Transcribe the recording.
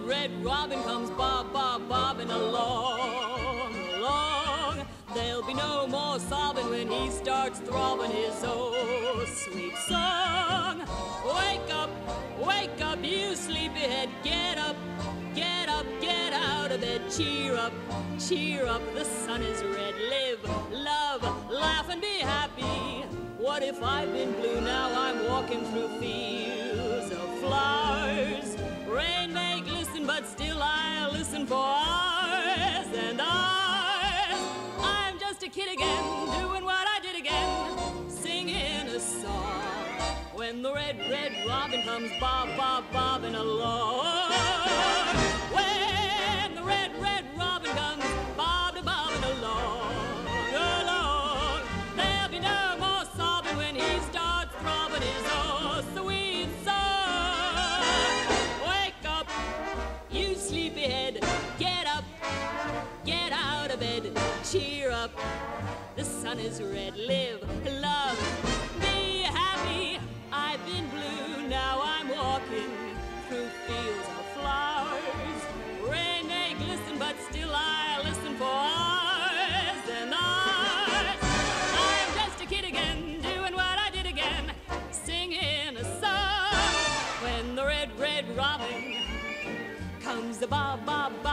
red robin comes bobbing along, along. There'll be no more sobbing when he starts throbbing his oh sweet song. Wake up, you sleepyhead, get up, get up, get out of bed, cheer up, the sun is red, live, love, laugh and be happy. What if I've been blue, now I'm walking through fields of flowers. Rain may glisten, but still I'll listen for hours and hours. I'm just a kid again, doing what I did again, singing a song. When the red robin comes bobbing along. When the red robin comes bobbing along, along. There'll be no more sobbing when he starts throbbing his oh sweet song. Wake up, you sleepyhead, get up, get out of bed, cheer up, the sun is red, live, love, be happy. I've been blue, now I'm walking through fields of flowers. Rain may glisten, but still I listen for hours and hours. I'm just a kid again, doing what I did again, singing a song. When the red robin comes the bob